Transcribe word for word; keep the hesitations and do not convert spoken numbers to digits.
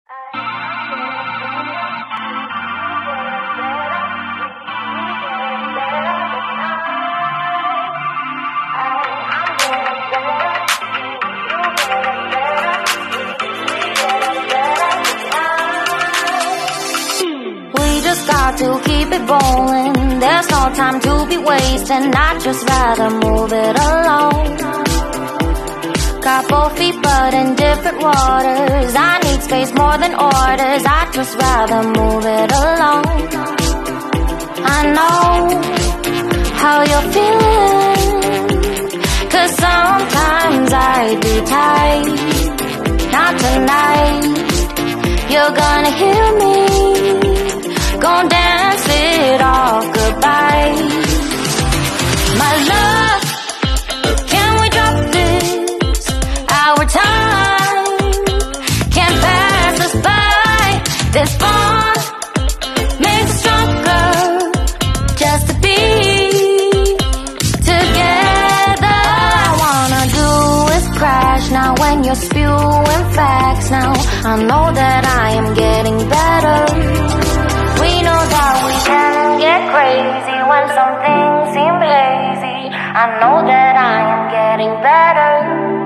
Got to keep it rolling. There's no time to be wasting. I'd just rather move it along. Got both feet but in different waters. I need space more than orders. I'd just rather move it along. I know how you're feeling, 'cause sometimes I'd be tight. Not tonight. You're gonna hear me. Gon' dance it off goodbye. My love, can we drop this? Our time can't pass us by. This bond makes us stronger just to be together. All I wanna do is crash now when you're spewing facts. Now I know that I am getting better. We know that we can get crazy when some things seem lazy. I know that I am getting better.